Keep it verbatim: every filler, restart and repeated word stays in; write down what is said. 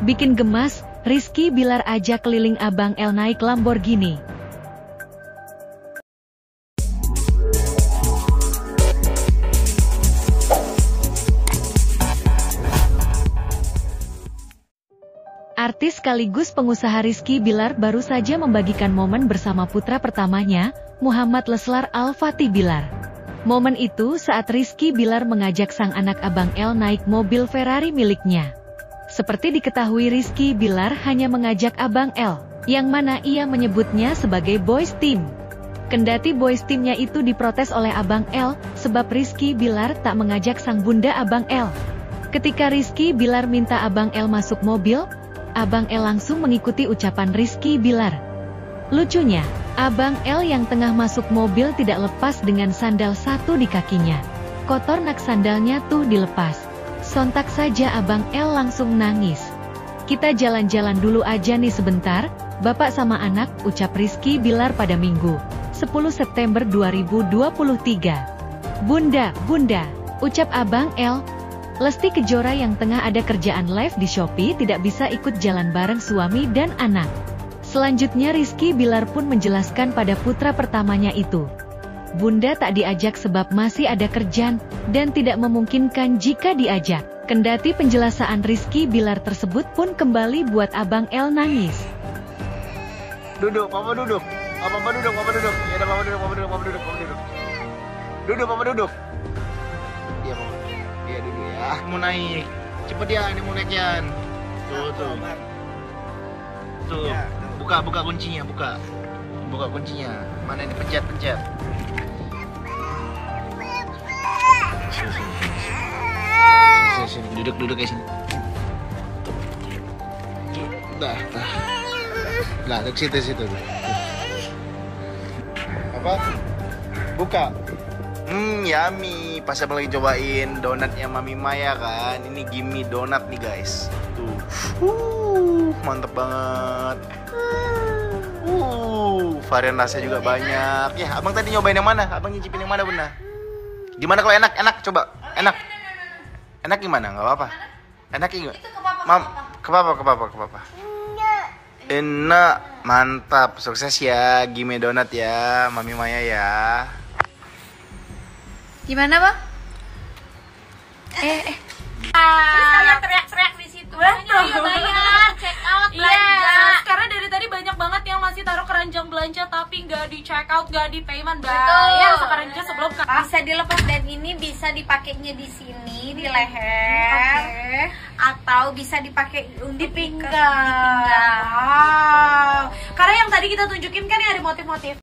Bikin gemas, Rizky Bilar ajak keliling Abang L naik Lamborghini. Artis sekaligus pengusaha Rizky Bilar baru saja membagikan momen bersama putra pertamanya, Muhammad Leslar Al-Fatih Bilar. Momen itu saat Rizky Bilar mengajak sang anak Abang L naik mobil Ferrari miliknya. Seperti diketahui, Rizky Bilar hanya mengajak Abang L, yang mana ia menyebutnya sebagai boys team. Kendati boys teamnya itu diprotes oleh Abang L, sebab Rizky Bilar tak mengajak sang bunda Abang L. Ketika Rizky Bilar minta Abang L masuk mobil, Abang L langsung mengikuti ucapan Rizky Bilar. Lucunya, Abang L yang tengah masuk mobil tidak lepas dengan sandal satu di kakinya. Kotor nak sandalnya tuh dilepas. Sontak saja Abang L langsung nangis. "Kita jalan-jalan dulu aja nih sebentar, Bapak sama anak," ucap Rizky Bilar pada Minggu, sepuluh September dua ribu dua puluh tiga. "Bunda, bunda," ucap Abang L. Lesti Kejora yang tengah ada kerjaan live di Shopee tidak bisa ikut jalan bareng suami dan anak. Selanjutnya Rizky Bilar pun menjelaskan pada putra pertamanya itu, "Bunda tak diajak sebab masih ada kerjaan, dan tidak memungkinkan jika diajak." Kendati penjelasan Rizky Bilar tersebut pun kembali buat Abang L nangis. Duduk, papa duduk. Oh, papa duduk, papa duduk. Ya udah, papa duduk, papa duduk, papa duduk, papa duduk. Duduk, papa duduk. Iya, papa. Iya, duduk ya. Ah, mau naik. Cepet ya, ini mau naik Yan. Tuh, tuh. Tuh, buka, buka kuncinya, buka. Buka kuncinya. Mana ini, pencet, pencet. Sini, sini. Sini, sini. Duduk, duduk ya sini. Dah, dah. Nah, duduk situ, situ. Apa? Buka. Hmm, yummy. Pas saya lagi cobain donatnya Mami Maya kan. Ini gimme donat nih guys. Tuh. Uh, mantep banget. Uh, varian rasanya juga banyak. Ya, abang tadi nyobain yang mana? Abang nyicipin yang mana, Bunda? Gimana kalau enak? Enak, coba. Enak. Enak gimana? Gak apa-apa. Enak gimana? Mam, ke papa, ke papa, ke papa. Enak, mantap. Sukses ya, gimme donat ya, Mami Maya ya. Gimana, Bang? Eh, eh. Terus kalian teriak-teriak di situ. Ayo bayar, check out, belanja. Iya, karena dari tadi banyak banget yang masih taruh keranjang belanja tapi nggak di check out, nggak di payment. Bayar sekarang juga sebelum Bisa dilepas dan ini bisa dipakainya di sini, di leher. Oke. Atau bisa dipakai untuk Di pinggang. di pinggang. Wow. Karena yang tadi kita tunjukin kan yang ada motif-motif.